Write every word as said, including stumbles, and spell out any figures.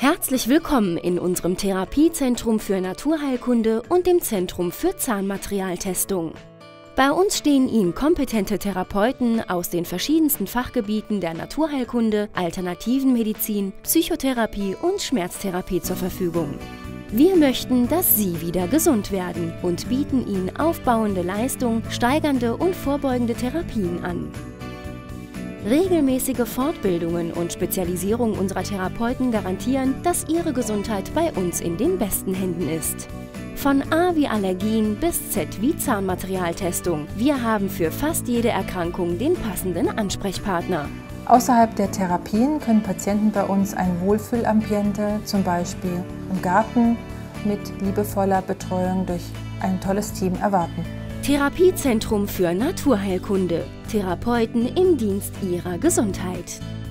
Herzlich willkommen in unserem Therapiezentrum für Naturheilkunde und dem Zentrum für Zahnmaterialtestung. Bei uns stehen Ihnen kompetente Therapeuten aus den verschiedensten Fachgebieten der Naturheilkunde, alternativen Medizin, Psychotherapie und Schmerztherapie zur Verfügung. Wir möchten, dass Sie wieder gesund werden und bieten Ihnen aufbauende Leistung, steigernde und vorbeugende Therapien an. Regelmäßige Fortbildungen und Spezialisierung unserer Therapeuten garantieren, dass Ihre Gesundheit bei uns in den besten Händen ist. Von A wie Allergien bis Z wie Zahnmaterialtestung. Wir haben für fast jede Erkrankung den passenden Ansprechpartner. Außerhalb der Therapien können Patienten bei uns ein Wohlfühlambiente, zum Beispiel im Garten, mit liebevoller Betreuung durch ein tolles Team erwarten. Therapiezentrum für Naturheilkunde. Therapeuten im Dienst Ihrer Gesundheit.